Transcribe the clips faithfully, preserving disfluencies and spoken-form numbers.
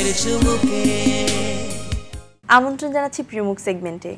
আমন্ত্রণ জানাচ্ছি প্রিয়মুখ সেগমেন্টে।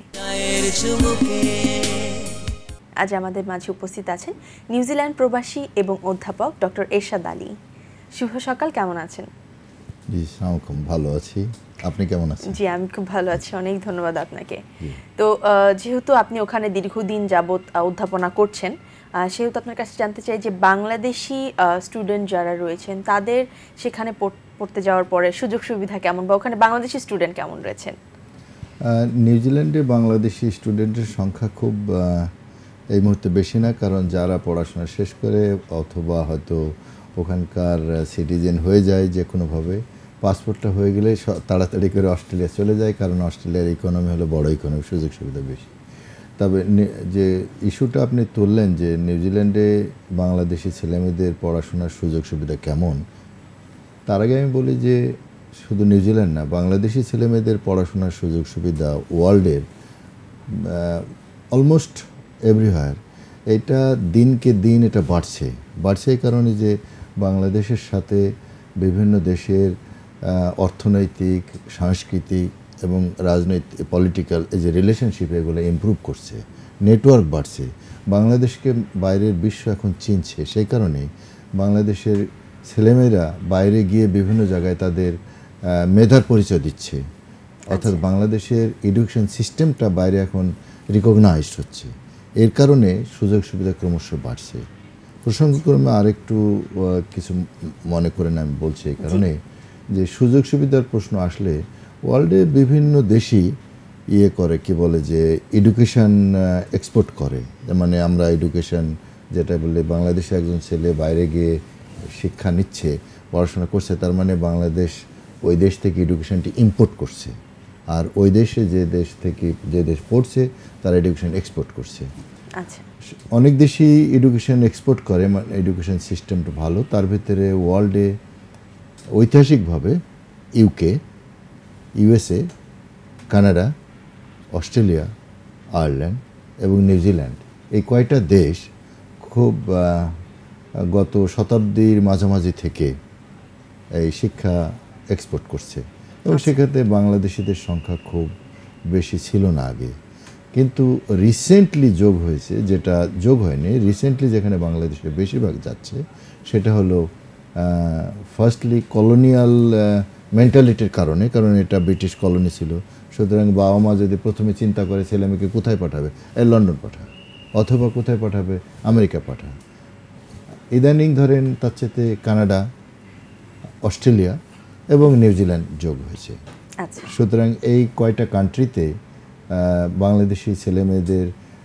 আজ আমাদের মাঝে উপস্থিত আছেন নিউজিল্যান্ড প্রবাসী এবং অধ্যাপক ডক্টর এরশাদ আলী। শুভ সকাল, কেমন আছেন? জি সালাম, ভালো আছি। আপনি কেমন আছেন? জি, আমি খুব ভালো আছি, অনেক ধন্যবাদ আপনাকে। তো যেহেতু আপনি ওখানে দীর্ঘদিন যাবত অধ্যাপনা করছেন, সেহেতু আপনার কাছে জানতে চাই যে বাংলাদেশি স্টুডেন্ট যারা রয়েছেন তাদের সেখানে পড়তে যাওয়ার পরে সুযোগ সুবিধা কেমন, বা ওখানে বাংলাদেশি স্টুডেন্ট কেমন রয়েছেন? নিউজিল্যান্ডে বাংলাদেশি স্টুডেন্টের সংখ্যা খুব এই মুহূর্তে বেশি না, কারণ যারা পড়াশোনা শেষ করে অথবা হয়তো ওখানকার সিটিজেন হয়ে যায় যে কোনোভাবে, পাসপোর্টটা হয়ে গেলে তাড়াতাড়ি করে অস্ট্রেলিয়া চলে যায়, কারণ অস্ট্রেলিয়ার ইকোনমি হলো বড় ইকোনমি, সুযোগ সুবিধা বেশি। তবে যে ইস্যুটা আপনি তুললেন যে নিউজিল্যান্ডে বাংলাদেশি ছেলেমেয়েদের পড়াশোনার সুযোগ সুবিধা কেমন, তার আগে আমি বলি যে শুধু নিউজিল্যান্ড না, বাংলাদেশি ছেলেমেয়েদের পড়াশোনার সুযোগ সুবিধা ওয়ার্ল্ডের অলমোস্ট এভরিহার এটা দিনকে দিন এটা বাড়ছে বাড়ছে এই কারণে যে বাংলাদেশের সাথে বিভিন্ন দেশের অর্থনৈতিক, সাংস্কৃতিক এবং রাজনৈতিক, পলিটিক্যাল এই যে রিলেশনশিপ, এগুলো ইমপ্রুভ করছে, নেটওয়ার্ক বাড়ছে, বাংলাদেশকে বাইরের বিশ্ব এখন চিনছে। সেই কারণে বাংলাদেশের ছেলেমেয়েরা বাইরে গিয়ে বিভিন্ন জায়গায় তাদের মেধার পরিচয় দিচ্ছে, অর্থাৎ বাংলাদেশের এডুকেশন সিস্টেমটা বাইরে এখন রিকগনাইজড হচ্ছে। এর কারণে সুযোগ সুবিধা ক্রমশ বাড়ছে। প্রসঙ্গক্রমে আরেকটু কিছু মনে করেন আমি বলছি এই কারণে যে সুযোগ সুবিধার প্রশ্ন আসলে ওয়ার্ল্ডে বিভিন্ন দেশই ইয়ে করে, কি বলে যে এডুকেশন এক্সপোর্ট করে। মানে আমরা এডুকেশন যেটা বলে, বাংলাদেশে একজন ছেলে বাইরে গিয়ে শিক্ষা নিচ্ছে, পড়াশোনা করছে, তার মানে বাংলাদেশ ওই দেশ থেকে এডুকেশনটি ইম্পোর্ট করছে, আর ওই দেশে যে দেশ থেকে যে দেশ পড়ছে তারা এডুকেশন এক্সপোর্ট করছে। আচ্ছা, অনেক দেশই এডুকেশন এক্সপোর্ট করে, মানে এডুকেশন সিস্টেমটা ভালো। তার ভিতরে ওয়ার্ল্ডে ঐতিহাসিকভাবে UK, USA, Canada, Australia, Ireland এবং নিউজিল্যান্ড, এই কয়টা দেশ খুব গত শতাব্দীর মাঝামাঝি থেকে এই শিক্ষা এক্সপোর্ট করছে, এবং সেক্ষেত্রে বাংলাদেশিদের সংখ্যা খুব বেশি ছিল না আগে। কিন্তু রিসেন্টলি যোগ হয়েছে, যেটা যোগ হয়নি, রিসেন্টলি যেখানে বাংলাদেশে বেশিরভাগ যাচ্ছে সেটা হলো ফার্স্টলি কলোনিয়াল মেন্টালিটির কারণে, কারণ এটা ব্রিটিশ কলোনি ছিল। সুতরাং বাবা মা যদি প্রথমে চিন্তা করে ছেলে মেয়েকে কোথায় পাঠাবে, এই লন্ডন পাঠা, অথবা কোথায় পাঠাবে, আমেরিকা পাঠা। ইদানিং ধরেন তার চেয়ে কানাডা, অস্ট্রেলিয়া এবং নিউজিল্যান্ড যোগ হয়েছে। সুতরাং এই কয়টা কান্ট্রিতে বাংলাদেশি ছেলে মেয়েদের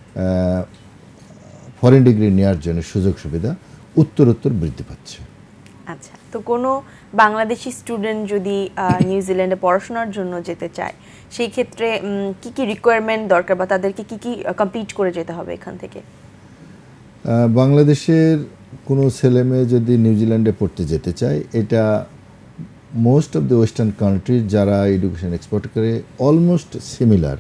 ফরেন ডিগ্রি নেওয়ার জন্য সুযোগ সুবিধা উত্তরোত্তর বৃদ্ধি পাচ্ছে। আচ্ছা, তো কোনো বাংলাদেশি স্টুডেন্ট যদি নিউজিল্যান্ডে পড়াশোনার জন্য যেতে চায়, সেই ক্ষেত্রে কি কি রিকোয়ারমেন্ট দরকার, বা তাদেরকে কি কি কমপ্লিট করে যেতে হবে এখান থেকে? বাংলাদেশের কোনো ছেলে মেয়ে যদি নিউজিল্যান্ডে পড়তে যেতে চায়, এটা most of the western country যারা এডুকেশন এক্সপোর্ট করে অলমোস্ট সিমিলার।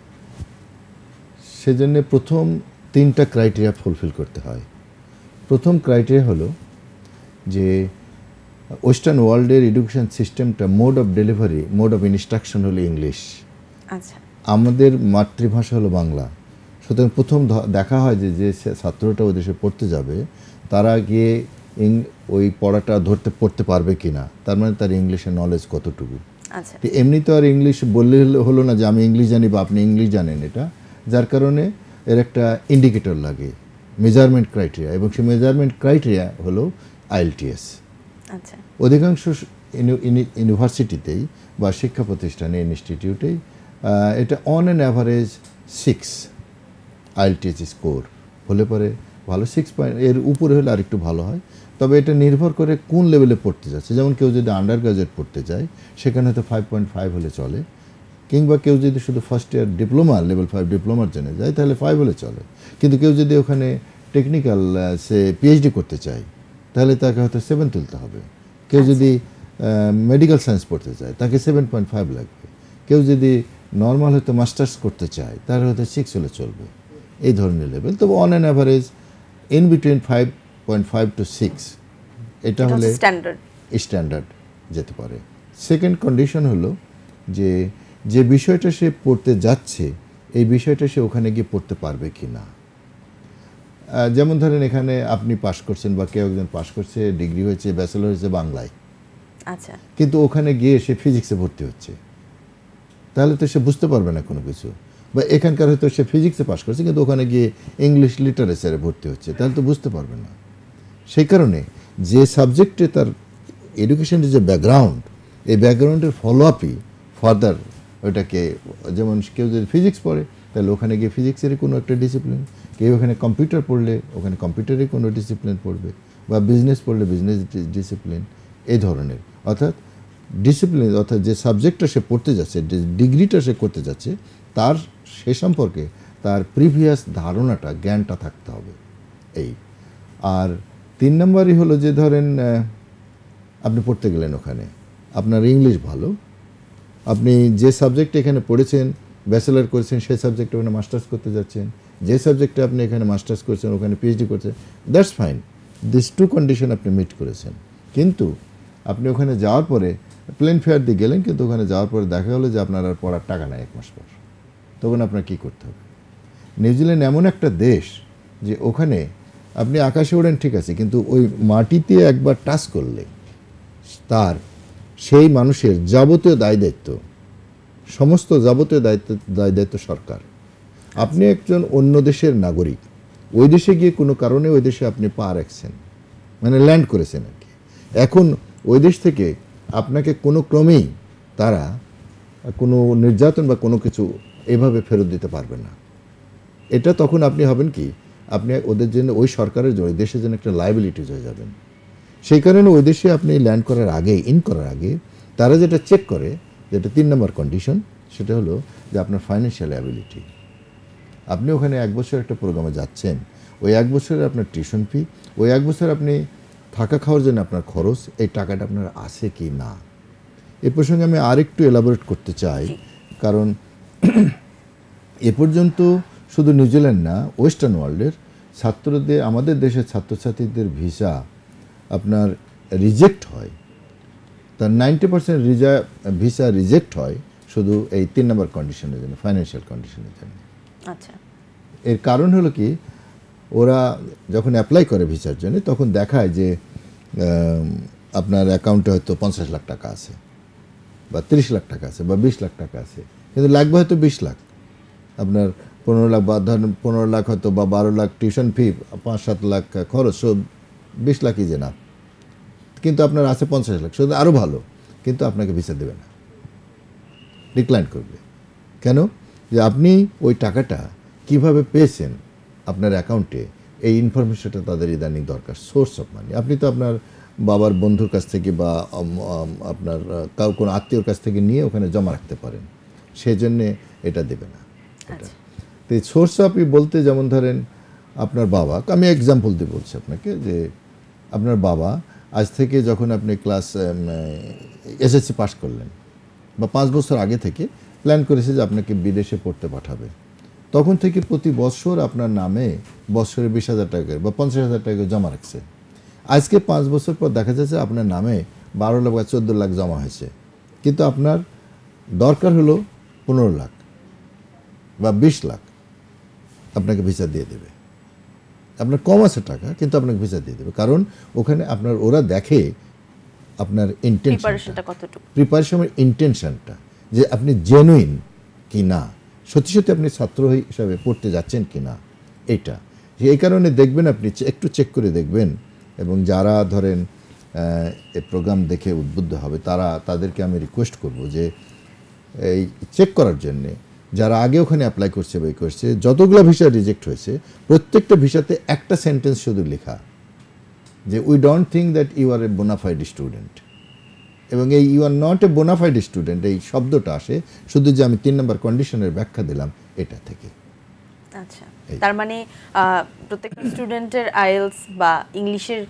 সেজন্য প্রথম তিনটা ক্রাইটেরিয়া ফুলফিল করতে হয়। প্রথম ক্রাইটেরিয়া হলো যে ওয়েস্টার্ন ওয়ার্ল্ডের এডুকেশন সিস্টেমটা, mode of delivery, mode of instruction হলো ইংলিশ। আচ্ছা, আমাদের মাতৃভাষা হলো বাংলা। সুতরাং প্রথম দেখা হয় যে যে ছাত্রটা ওই দেশে পড়তে যাবে, তারা গিয়ে ওই পড়াটা ধরতে পড়তে পারবে কিনা, তার মানে তার ইংলিশের নলেজ কতটুকু। আচ্ছা, এমনি তো আর ইংলিশ বললে হলো না যে আমি ইংলিশ জানি বা আপনি ইংলিশ জানেন, এটা যার কারণে এর একটা ইন্ডিকেটর লাগে, মেজারমেন্ট ক্রাইটেরিয়া, এবং সেই মেজারমেন্ট ক্রাইটেরিয়া হলো আইএলটিএস। আচ্ছা, অধিকাংশ ইউনিভার্সিটিতেই বা শিক্ষা প্রতিষ্ঠানে, ইনস্টিটিউটেই এটা on an average six IELTS score হলে পরে ভালো, সিক্স পয়েন্ট এর উপরে হলে আর একটু ভালো হয়। তবে এটা নির্ভর করে কোন লেভেলে পড়তে যাচ্ছে। যেমন কেউ যদি আন্ডার গ্রাজুয়েট পড়তে যায়, সেখানে হয়তো ফাইভ পয়েন্ট ফাইভ হলে চলে, কিংবা কেউ যদি শুধু first year diploma, level five ডিপ্লোমার জন্য যায়, তাহলে ফাইভ হলে চলে। কিন্তু কেউ যদি ওখানে টেকনিক্যাল সে পিএইচডি করতে চায়, তাহলে তাকে হয়তো সেভেন তুলতে হবে। কেউ যদি মেডিকেল সায়েন্স পড়তে চায়, তাকে সেভেন পয়েন্ট ফাইভ লাগবে। কেউ যদি নর্মাল হয়তো মাস্টার্স করতে চায়, তাহলে হয়তো সিক্স হলে চলবে, এই ধরনের লেভেল। তবে on an average in between five point five to six, এটা হলে স্ট্যান্ডার্ড স্ট্যান্ডার্ড যেতে পারে সেকেন্ড কন্ডিশন হলো যে যে বিষয়টা সে পড়তে যাচ্ছে এই বিষয়টা সে ওখানে গিয়ে পড়তে পারবে কি না। যেমন ধরেন এখানে আপনি পাশ করছেন বা কেউ একজন পাশ করছে, ডিগ্রি হয়েছে, ব্যাচেলর হয়েছে বাংলায়, আচ্ছা, কিন্তু ওখানে গিয়ে সে ফিজিক্সে ভর্তি হচ্ছে, তাহলে তো সে বুঝতে পারবে না কোনো কিছু। বা এখানকার হয়তো সে ফিজিক্সে পাশ করছে কিন্তু ওখানে গিয়ে ইংলিশ লিটারেচারে ভর্তি হচ্ছে, তাহলে তো বুঝতে পারবে না। সেই কারণে যে সাবজেক্টে তার এডুকেশনের যে ব্যাকগ্রাউন্ড, এই ব্যাকগ্রাউন্ডের ফলো আপই ফার্দার ওইটাকে, যেমন কেউ যদি ফিজিক্স পড়ে তাহলে ওখানে গিয়ে ফিজিক্সেরই কোনো একটা ডিসিপ্লিন, কেউ ওখানে কম্পিউটার পড়লে ওখানে কম্পিউটারের কোনো ডিসিপ্লিন পড়বে, বা বিজনেস পড়লে বিজনেস ডিসিপ্লিন, এই ধরনের। অর্থাৎ ডিসিপ্লিন অর্থাৎ যে সাবজেক্টটা সে পড়তে যাচ্ছে, যে ডিগ্রিটা সে করতে যাচ্ছে, তার সে সম্পর্কে তার প্রিভিয়াস ধারণাটা, জ্ঞানটা থাকতে হবে এই। আর তিন নম্বরই হলো যে ধরেন আপনি পড়তে গেলেন ওখানে, আপনার ইংলিশ ভালো, আপনি যে সাবজেক্টে এখানে পড়েছেন, ব্যাচেলার করেছেন, সেই সাবজেক্টে ওখানে মাস্টার্স করতে যাচ্ছেন, যে সাবজেক্টে আপনি এখানে মাস্টার্স করছেন ওখানে পিএইচডি করছেন, that's fine, this two condition আপনি মিট করেছেন। কিন্তু আপনি ওখানে যাওয়ার পরে প্লেন ফেয়ার দিয়ে গেলেন, কিন্তু ওখানে যাওয়ার পরে দেখা হলো যে আপনার আর পড়ার টাকা নাই এক মাস পর, তখন আপনার কী করতে হবে? নিউজিল্যান্ড এমন একটা দেশ যে ওখানে আপনি আকাশে ওড়েন ঠিক আছে, কিন্তু ওই মাটিতে একবার টাচ করলে তার সেই মানুষের যাবতীয় দায় দায়িত্ব, সমস্ত যাবতীয় দায়িত্ব দায় দায়িত্ব সরকার। আপনি একজন অন্য দেশের নাগরিক, ওই দেশে গিয়ে কোনো কারণে ওই দেশে আপনি পা রাখছেন, মানে ল্যান্ড করেছেন আর কি। এখন ওই দেশ থেকে আপনাকে কোনো ক্রমেই তারা কোনো নির্যাতন বা কোনো কিছু এভাবে ফেরত দিতে পারবে না। এটা তখন আপনি হবেন কি, আপনি ওদের জন্য, ওই সরকারের জন্য, দেশের জন্য একটা লায়াবিলিটিজ হয়ে যাবেন। সেই কারণে ওই দেশে আপনি ল্যান্ড করার আগে, ইন করার আগে তারা যেটা চেক করে, যেটা তিন নম্বর কন্ডিশন, সেটা হলো যে আপনার ফাইন্যান্সিয়াল অ্যাবিলিটি। আপনি ওখানে এক বছর একটা প্রোগ্রামে যাচ্ছেন, ওই এক বছরের আপনার টিউশন ফি, ওই এক বছর আপনি থাকা খাওয়ার জন্য আপনার খরচ, এই টাকাটা আপনার আছে কি না। এ প্রসঙ্গে আমি আরেকটু এলাবোরেট করতে চাই, কারণ এ পর্যন্ত শুধু নিউজিল্যান্ড না, ওয়েস্টার্ন ওয়ার্ল্ডের ছাত্রদের, আমাদের দেশের ছাত্রছাত্রীদের ভিসা আপনার রিজেক্ট হয়, তার নাইনটি পার্সেন্ট রিজা ভিসা রিজেক্ট হয় শুধু এই তিন নম্বর কন্ডিশনের জন্য, ফাইন্যান্সিয়াল কন্ডিশনের জন্য। আচ্ছা, এর কারণ হলো কি, ওরা যখন অ্যাপ্লাই করে ভিসার জন্য তখন দেখায় যে আপনার অ্যাকাউন্টে হয়তো পঞ্চাশ লাখ টাকা আছে, বা তিরিশ লাখ টাকা আছে, বা বিশ লাখ টাকা আছে, কিন্তু লাগবে হয়তো বিশ লাখ। আপনার পনেরো লাখ বা ধরেন পনেরো লাখ হয়তো, বা বারো লাখ টিউশন ফি, পাঁচ সাত লাখ খরচ, সব বিশ লাখই যে না, কিন্তু আপনার আছে পঞ্চাশ লাখ, শুধু আরও ভালো, কিন্তু আপনাকে ভিসা দেবে না, ডিক্লাইন করবে। কেন? যে আপনি ওই টাকাটা কিভাবে পেয়েছেন আপনার অ্যাকাউন্টে, এই ইনফরমেশনটা তাদের ইদানিং দরকার, সোর্স অফ মানি। আপনি তো আপনার বাবার বন্ধুর কাছ থেকে বা আপনার কাউ কোনো আত্মীয়র কাছ থেকে নিয়ে ওখানে জমা রাখতে পারেন, সেই জন্যে এটা দেবে না। এটা তো এই সোর্স অফ বলতে, যেমন ধরেন আপনার বাবা, আমি এক্সাম্পল দিয়ে বলছি আপনাকে, যে আপনার বাবা আজ থেকে যখন আপনি ক্লাস এসএসসি পাস করলেন, বা পাঁচ বছর আগে থেকে প্ল্যান করেছে যে আপনাকে বিদেশে পড়তে পাঠাবে, তখন থেকে প্রতি বছর আপনার নামে বছরে বিশ হাজার টাকা বা পঞ্চাশ হাজার টাকা জমা রাখছে। আজকে পাঁচ বছর পর দেখা যাচ্ছে আপনার নামে বারো লাখ বা চোদ্দো লাখ জমা হয়েছে, কিন্তু আপনার দরকার হলো পনেরো লাখ বা বিশ লাখ, আপনাকে ভিসা দিয়ে দেবে। আপনার কম আছে টাকা, কিন্তু আপনাকে ভিসা দিয়ে দেবে, কারণ ওখানে আপনার, ওরা দেখে আপনার ইন্টেনশনটা, প্রিপারেশনের ইন্টেনশনটা, যে আপনি জেনুইন কি না, সত্যি সত্যি আপনি ছাত্র হিসাবে পড়তে যাচ্ছেন কি না, এইটা। এই কারণে দেখবেন, আপনি একটু চেক করে দেখবেন, এবং যারা ধরেন এই প্রোগ্রাম দেখে উদ্বুদ্ধ হবে, তারা, তাদেরকে আমি রিকোয়েস্ট করব যে এই চেক করার জন্যে, যারা আগে ওখানে অ্যাপ্লাই করছে বা করছে, যতগুলো ভিসা রিজেক্ট হয়েছে প্রত্যেকটা ভিসাতে একটা সেন্টেন্স শুধু লেখা, যে we don't think that you are a bona fide student. এবং এই you are not a bona fide student, এই শব্দটা আসে শুধু যে আমি তিন নম্বর কন্ডিশনের ব্যাখ্যা দিলাম এটা থেকে। আচ্ছা, তার মানে প্রত্যেকটা স্টুডেন্টের আইএলস বা ইংলিশের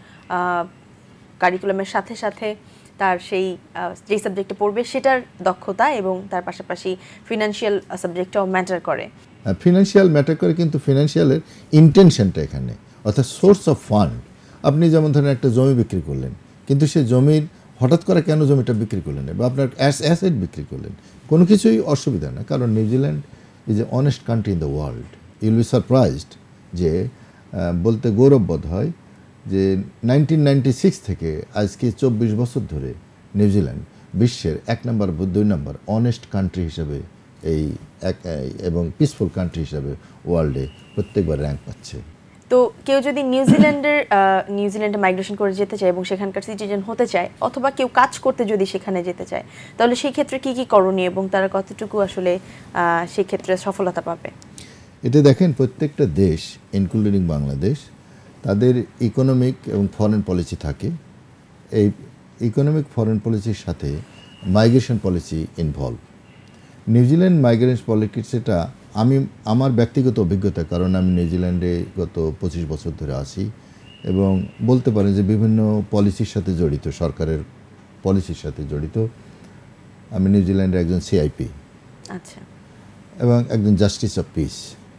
কারিকুলামের সাথে সাথে তার সেই যে সাবজেক্টে পড়বে সেটার দক্ষতা, এবং তার পাশাপাশি ফিনান্সিয়াল সাবজেক্টটাও ম্যাটার করে। ফিনান্সিয়াল ম্যাটার করে, কিন্তু ফিনান্সিয়ালের ইন্টেনশনটা এখানে, অর্থাৎ সোর্স অফ ফান্ড। আপনি যেমন ধরেন একটা জমি বিক্রি করলেন, কিন্তু সে জমির হঠাৎ করে কেন জমিটা বিক্রি করলেন বা আপনার অ্যাসেট বিক্রি করলেন, কোনো কিছুই অসুবিধা না। কারণ New Zealand is a honest country in the world. You'll be surprised যে বলতে গৌরববোধ হয় যে নাইনটিন নাইনটি সিক্স থেকে আজকে চব্বিশ বছর ধরে নিউজিল্যান্ড বিশ্বের এক নম্বর দুই নম্বর অনেস্ট কান্ট্রি হিসাবে এই এক এবং পিসফুল কান্ট্রি হিসাবে ওয়ার্ল্ডে প্রত্যেকবার র্যাঙ্ক পাচ্ছে। তো কেউ যদি নিউজিল্যান্ডের নিউজিল্যান্ডে মাইগ্রেশন করে যেতে চায় এবং সেখানকার সিটিজেন হতে চায়, অথবা কেউ কাজ করতে যদি সেখানে যেতে চায়, তাহলে সেই ক্ষেত্রে কি কি করণীয় এবং তারা কতটুকু আসলে সেই ক্ষেত্রে সফলতা পাবে? এটা দেখেন, প্রত্যেকটা দেশ ইনক্লুডিং বাংলাদেশ তাদের ইকোনমিক এবং ফরেন পলিসি থাকে। এই ইকোনমিক ফরেন পলিসির সাথে migration policy involve. New Zealand migration policy সেটা আমি আমার ব্যক্তিগত অভিজ্ঞতা, কারণ আমি নিউজিল্যান্ডে গত পঁচিশ বছর ধরে আছি এবং বলতে পারেন যে বিভিন্ন পলিসির সাথে জড়িত, সরকারের পলিসির সাথে জড়িত। আমি নিউজিল্যান্ডের একজন সিআইপি, আচ্ছা, এবং একজন জাস্টিস অফ পিস,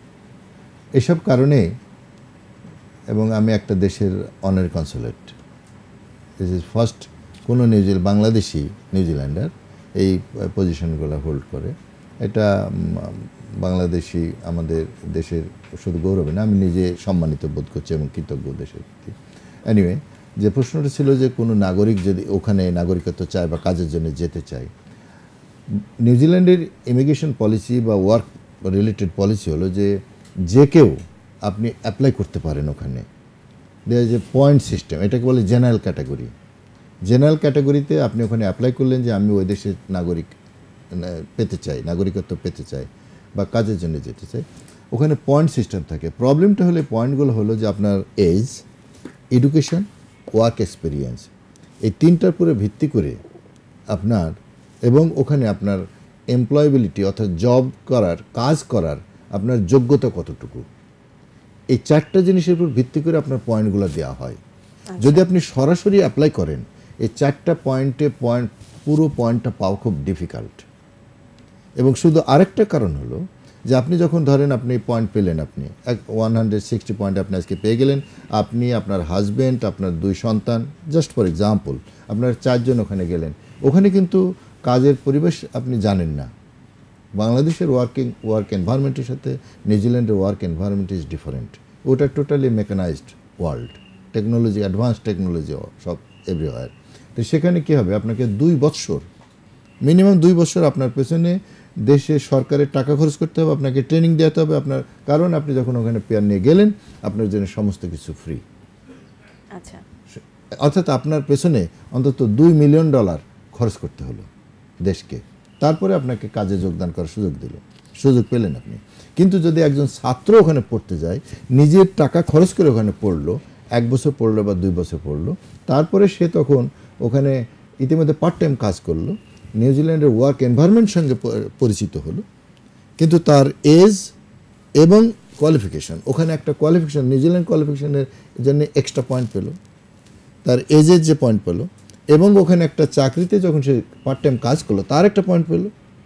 এসব কারণে, এবং আমি একটা দেশের honorary consulate. This is first কোনো নিউজিল্যান্ড বাংলাদেশি নিউজিল্যান্ডার এই পজিশনগুলো হোল্ড করে। এটা বাংলাদেশি আমাদের দেশের শুধু গৌরবে না, আমি নিজে সম্মানিত বোধ করছি এবং কৃতজ্ঞ দেশের প্রতি। এনিওয়ে, যে প্রশ্নটা ছিল যে কোনো নাগরিক যদি ওখানে নাগরিকত্ব চায় বা কাজের জন্য যেতে চায়, নিউজিল্যান্ডের ইমিগ্রেশন পলিসি বা ওয়ার্ক রিলেটেড পলিসি হলো যে যে কেউ আপনি অ্যাপ্লাই করতে পারেন ওখানে। দেওয়া যে পয়েন্ট সিস্টেম, এটাকে বলে জেনারেল ক্যাটাগরি। জেনারেল ক্যাটাগরিতে আপনি ওখানে অ্যাপ্লাই করলেন যে আমি ওই দেশের নাগরিক পেতে চাই, নাগরিকত্ব পেতে চাই বা কাজের জন্য যেতে চাই। ওখানে পয়েন্ট সিস্টেম থাকে। প্রবলেমটা হলে পয়েন্টগুলো হলো যে আপনার এজ, এডুকেশন, ওয়ার্ক এক্সপিরিয়েন্স, এই তিনটার উপরে ভিত্তি করে আপনার, এবং ওখানে আপনার এমপ্লয়েবিলিটি অর্থাৎ জব করার, কাজ করার আপনার যোগ্যতা কতটুকু, এই চারটা জিনিসের উপর ভিত্তি করে আপনার পয়েন্টগুলো দেওয়া হয়। যদি আপনি সরাসরি অ্যাপ্লাই করেন, এই চারটা পয়েন্টে পয়েন্ট পুরো পয়েন্টটা পাওয়া খুব ডিফিকাল্ট। এবং শুধু আরেকটা কারণ হলো যে আপনি যখন ধরেন আপনি পয়েন্ট পেলেন, আপনি এক ওয়ান হান্ড্রেড সিক্সটি পয়েন্ট আপনি আজকে পেয়ে গেলেন, আপনি, আপনার হাজব্যান্ড, আপনার দুই সন্তান, জাস্ট ফর এক্সাম্পল আপনার চারজন ওখানে গেলেন। ওখানে কিন্তু কাজের পরিবেশ আপনি জানেন না। বাংলাদেশের ওয়ার্কিং ওয়ার্ক এনভায়রনমেন্টের সাথে নিউজিল্যান্ডের ওয়ার্ক এনভায়রনমেন্ট ইজ ডিফারেন্ট। ওটা totally mechanised world, technology, advance technology সব এভরিওয়ার। তো সেখানে কী হবে, আপনাকে দুই বৎসর, মিনিমাম দুই বছর আপনার পেছনে দেশে সরকারের টাকা খরচ করতে হবে, আপনাকে ট্রেনিং দেওয়াতে হবে আপনার, কারণ আপনি যখন ওখানে পেয়ার নিয়ে গেলেন আপনার জন্য সমস্ত কিছু ফ্রি। আচ্ছা, অর্থাৎ আপনার পেছনে অন্তত দুই মিলিয়ন ডলার খরচ করতে হলো দেশকে, তারপরে আপনাকে কাজে যোগদান করার সুযোগ দিল, সুযোগ পেলেন আপনি। কিন্তু যদি একজন ছাত্র ওখানে পড়তে যায়, নিজের টাকা খরচ করে ওখানে পড়লো, এক বছর পড়লো বা দুই বছর পড়লো, তারপরে সে তখন ওখানে ইতিমধ্যে পার্ট টাইম কাজ করলো, নিউজিল্যান্ডের ওয়ার্ক এনভায়রনমেন্টের সঙ্গে পরিচিত হলো, কিন্তু তার এজ এবং কোয়ালিফিকেশান, ওখানে একটা কোয়ালিফিকেশান, নিউজিল্যান্ড কোয়ালিফিকেশানের জন্য এক্সট্রা পয়েন্ট পেলো, তার এজের যে পয়েন্ট পেলো, এবং ওখানে একটা চাকরিতে যখন সে পার্ট টাইম কাজ করলো তার একটা পয়েন্ট পেলো,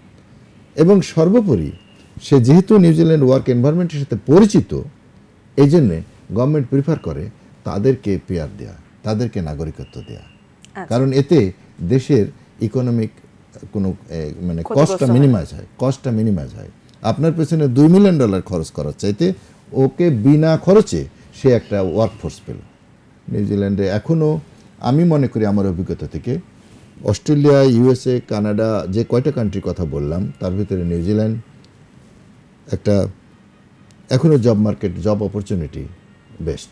এবং সর্বোপরি সে যেহেতু নিউজিল্যান্ড ওয়ার্ক এনভায়রনমেন্টের সাথে পরিচিত, এই জন্যে গভর্নমেন্ট প্রিফার করে তাদেরকে পেয়ার দেয়া, তাদেরকে নাগরিকত্ব দেয়া। কারণ এতে দেশের ইকোনমিক কোনো মানে কস্টটা মিনিমাইজ হয়, কস্টটা মিনিমাইজ হয়। আপনার পেছনে দুই মিলিয়ন ডলার খরচ করার চাইতে ওকে বিনা খরচে সে একটা ওয়ার্কফোর্স পেল। নিউজিল্যান্ডে এখনও আমি মনে করি আমার অভিজ্ঞতা থেকে, অস্ট্রেলিয়া, ইউএসএ, কানাডা, যে কয়টা কান্ট্রির কথা বললাম তার ভিতরে নিউজিল্যান্ড একটা এখনও job market, job opportunity best.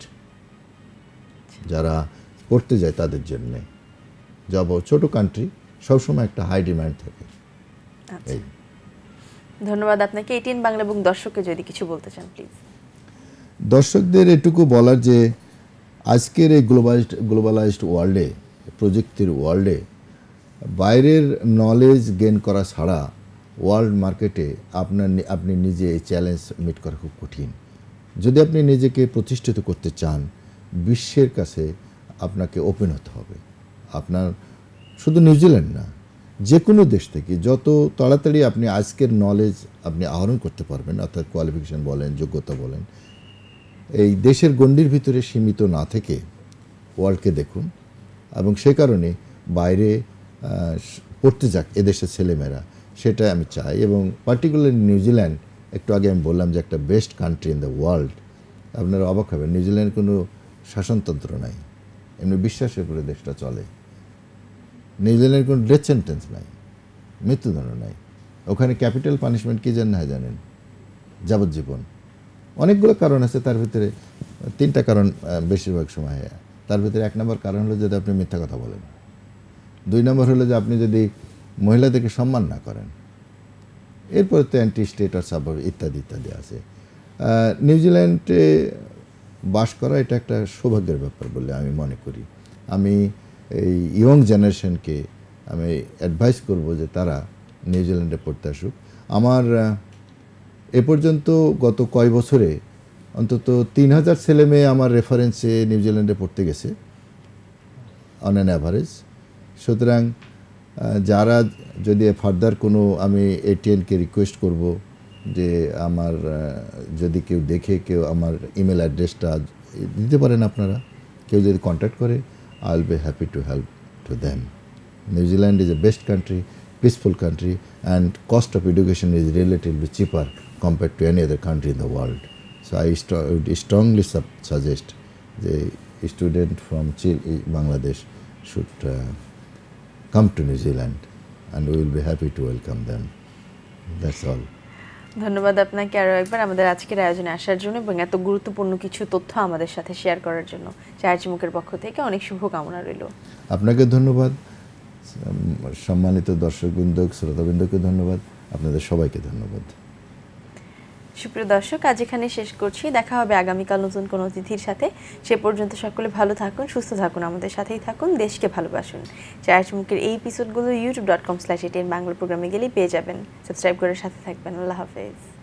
যারা পড়তে যায় তাদের জন্যে জব, ছোটো কান্ট্রি, সবসময় একটা হাই ডিমান্ড থাকে। এই ধন্যবাদ আপনাকে। এটিএন বাংলা এবং দর্শককে যদি কিছু বলতে চান প্লিজ। দর্শকদের এটুকু বলার যে আজকের এই গ্লোবালাইজড গ্লোবালাইজড ওয়ার্ল্ডে, প্রযুক্তির ওয়ার্ল্ডে বাইরের নলেজ গেইন করা ছাড়া ওয়ার্ল্ড মার্কেটে আপনার আপনি নিজে এই চ্যালেঞ্জ মিট করা খুব কঠিন। যদি আপনি নিজেকে প্রতিষ্ঠিত করতে চান, বিশ্বের কাছে আপনাকে ওপেন হতে হবে। আপনার শুধু নিউজিল্যান্ড না, যে কোনো দেশ থেকে যত তাড়াতাড়ি আপনি আজকের নলেজ আপনি আহরণ করতে পারবেন, অর্থাৎ কোয়ালিফিকেশান বলেন, যোগ্যতা বলেন, এই দেশের গণ্ডির ভিতরে সীমিত না থেকে ওয়ার্ল্ডকে দেখুন। এবং সে কারণে বাইরে আহ, পড়তে যাক এদেশের ছেলেমেয়েরা, সেটাই আমি চাই। এবং পার্টিকুলারলি নিউজিল্যান্ড, একটু আগে আমি বললাম যে একটা best country in the world. আপনারা অবাক হবেন, নিউজিল্যান্ডের কোনো শাসনতন্ত্র নাই, এমনি বিশ্বাসের উপরে দেশটা চলে। নিউজিল্যান্ডের কোনো ডেথ সেন্টেন্স নাই, মৃত্যুদণ্ড নাই। ওখানে ক্যাপিটাল পানিশমেন্ট কী জন্য হয় জানেন? যাবজ্জীবন। অনেকগুলো কারণ আছে, তার ভিতরে তিনটা কারণ আহ, বেশিরভাগ সময় হয়। তার ভিতরে এক নম্বর কারণ হলো যদি আপনি মিথ্যা কথা বলেন, দুই নম্বর হলো যে আপনি যদি মহিলাদেরকে সম্মান না করেন, এরপরে তো অ্যান্টি স্টেট আর সাবর ইত্যাদি ইত্যাদি আছে। আহ, নিউজিল্যান্ডে বাস করা এটা একটা সৌভাগ্যের ব্যাপার বলে আমি মনে করি। আমি এই ইয়ং জেনারেশনকে আমি অ্যাডভাইস করব যে তারা নিউজিল্যান্ডে পড়তে আসুক। আমার আহ, এ পর্যন্ত গত কয় বছরে অন্তত তিন হাজার ছেলে মেয়ে আমার রেফারেন্সে নিউজিল্যান্ডে পড়তে গেছে অন অ্যান অ্যাভারেজ। সুতরাং আহ, যারা যদি ফার্দার কোনো, আমি এটিএনকে রিকোয়েস্ট করব যে আমার আহ, যদি কেউ দেখে, কেউ আমার ইমেল অ্যাড্রেসটা দিতে পারেন আপনারা, কেউ যদি কন্ট্যাক্ট করে, I will be happy to help to them. New Zealand is a best country, peaceful country, and cost of education is relatively cheaper compared to any other country in the world. So I st- would strongly sub- suggest the student from Chile, Bangladesh should uh, come to New Zealand, and we will be happy to welcome them. That's all. ধন্যবাদ আপনাকে আরও একবার আমাদের আজকের আয়োজনে আসার জন্য এবং এত গুরুত্বপূর্ণ কিছু তথ্য আমাদের সাথে শেয়ার করার জন্য। চায়ের চিমুকের পক্ষ থেকে অনেক শুভকামনা রইল। আপনাকে ধন্যবাদ, সম্মানিত দর্শকবৃন্দ, শ্রোতাবৃন্দকে ধন্যবাদ, আপনাদের সবাইকে ধন্যবাদ। সুপ্রিয় দর্শক, আজ এখানে শেষ করছি। দেখা হবে আগামীকাল নতুন কোনো অতিথির সাথে। সে পর্যন্ত সকলে ভালো থাকুন, সুস্থ থাকুন, আমাদের সাথেই থাকুন, দেশকে ভালোবাসুন। চায়ের চিমুকের এই এপিসোডগুলো YouTube dot com slash ATN Bangla প্রোগ্রামে গেলেই পেয়ে যাবেন। সাবস্ক্রাইব করে সাথে থাকবেন। আল্লাহ হাফেজ।